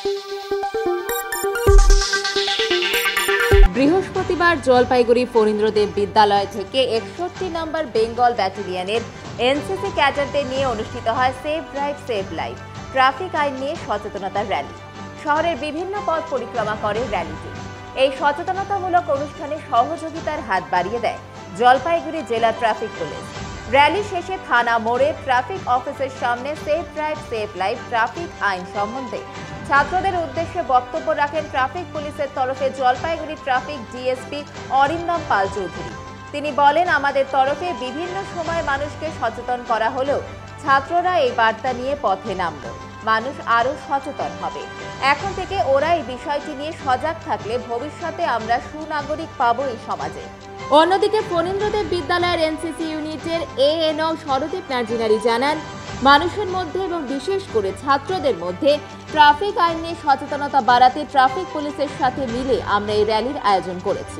বৃহস্পতিবার জলপাইগুড়ি ফণীন্দ্রদেব বিদ্যালয় থেকে 61 নম্বর বেঙ্গল ব্যাটালিয়নের এনসিসি ক্যাডারদের নিয়ে অনুষ্ঠিত হয় save drive save life traffic আইন নিয়ে সচেতনতা র্যালি। শহরের বিভিন্ন পথ পরিক্রমা করে র্যালিটি। এই সচেতনতামূলক অনুষ্ঠানে সহযোগিতার হাত বাড়িয়ে দেয় জলপাইগুড়ি জেলা ট্রাফিক পুলিশ। র্যালি শেষে থানা মোড়ে ট্রাফিক অফিসের সামনে save drive save life traffic আইন সম্বন্ধে ছাত্রদের উদ্দেশ্যে বক্তব্য রাখেন ট্রাফিক পুলিশের তরফে জলপাইগুড়ি ট্রাফিক ডিএসপি অরিন্দম পাল চৌধুরী। তিনি বলেন, আমাদের তরফে বিভিন্ন সময় মানুষকে সচেতন করা হলেও ছাত্ররা এই বার্তা নিয়ে পথে নামল। মানুষ আরও সচেতন হবে। এখন থেকে ওরা এই বিষয়টি নিয়ে সজাগ থাকলে ভবিষ্যতে আমরা সুনাগরিক পাবো এই সমাজে। অন্যদিকে ফণীন্দ্রদেব বিদ্যালয়ের এনসিসি ইউনিটের এএনও শরদীপ নার্জিনারি জানান, মানুষের মধ্যে এবং বিশেষ করে ছাত্রদের মধ্যে ট্রাফিক আইন নিয়ে সচেতনতা বাড়াতে ট্রাফিক পুলিশের সাথে মিলে আমরা এই র্যালির আয়োজন করেছি।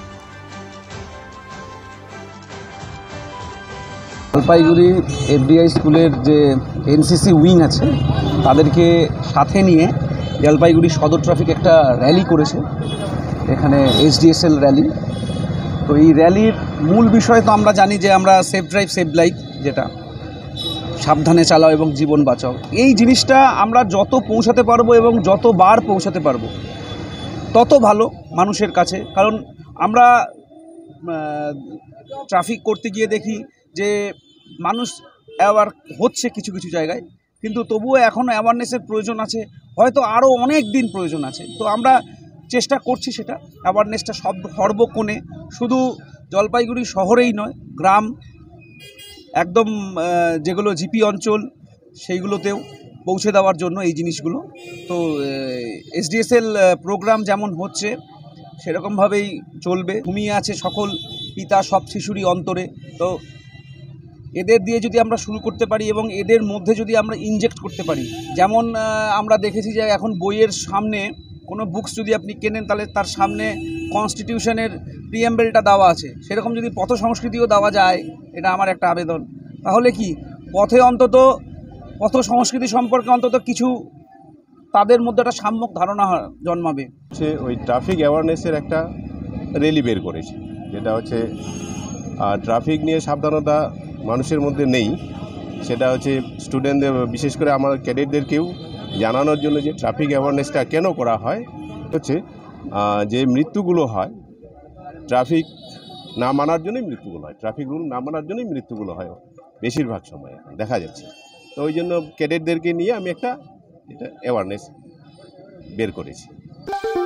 জলপাইগুড়ি এফডিআই স্কুলের যে এনসিসি উইং আছে তাদেরকে সাথে নিয়ে জলপাইগুড়ি সদর ট্রাফিক একটা র্যালি করেছে, এখানে এসডিএসএল র্যালি। তো এই র্যালির মূল বিষয় তো আমরা জানি যে আমরা সেফ ড্রাইভ সেভ লাইফ, যেটা সাবধানে চালাও এবং জীবন বাঁচাও, এই জিনিসটা আমরা যত পৌঁছাতে পারবো এবং যতবার পৌঁছাতে পারবো তত ভালো মানুষের কাছে। কারণ আমরা ট্রাফিক করতে গিয়ে দেখি যে মানুষ অ্যাওয়ার হচ্ছে কিছু কিছু জায়গায়, কিন্তু তবুও এখনও অ্যাওয়ারনেসের প্রয়োজন আছে, হয়তো আরও অনেক দিন প্রয়োজন আছে। তো আমরা চেষ্টা করছি সেটা অ্যাওয়ারনেসটা সর্বক্ষণে, শুধু জলপাইগুড়ি শহরেই নয়, গ্রাম একদম যেগুলো জিপি অঞ্চল সেইগুলোতেও পৌঁছে দেওয়ার জন্য এই জিনিসগুলো। তো এসডিএসএল প্রোগ্রাম যেমন হচ্ছে সেরকমভাবেই চলবে। ঘুমিয়ে আছে সকল পিতা সব শিশুরই অন্তরে। তো এদের দিয়ে যদি আমরা শুরু করতে পারি এবং এদের মধ্যে যদি আমরা ইনজেক্ট করতে পারি, যেমন আমরা দেখেছি যে এখন বইয়ের সামনে কোনো বুকস যদি আপনি কেনেন তাহলে তার সামনে কনস্টিটিউশনের প্রিএম্বলটা দেওয়া আছে, সেরকম যদি পথ সংস্কৃতিও দেওয়া যায়, এটা আমার একটা আবেদন। তাহলে কি পথে অন্তত পথ সংস্কৃতি সম্পর্কে অন্তত কিছু তাদের মধ্যে একটা সাম্যক ধারণা জন্মাবে। হচ্ছে ওই ট্রাফিক অ্যাওয়ারনেসের একটা র্যালি বের করেছে, যেটা হচ্ছে ট্রাফিক নিয়ে সাবধানতা মানুষের মধ্যে নেই, সেটা হচ্ছে স্টুডেন্টদের, বিশেষ করে আমার ক্যাডেটদেরকেও জানানোর জন্য যে ট্রাফিক অ্যাওয়ারনেসটা কেন করা হয়। হচ্ছে যে মৃত্যুগুলো হয় ট্রাফিক না মানার জন্যই মৃত্যুগুলো হয়, ট্রাফিক রুল না মানার জন্যই মৃত্যুগুলো হয় বেশিরভাগ সময় দেখা যাচ্ছে। তো ওই জন্য ক্যাডেটদেরকে নিয়ে আমি একটা এটা অ্যাওয়ারনেস বের করেছি।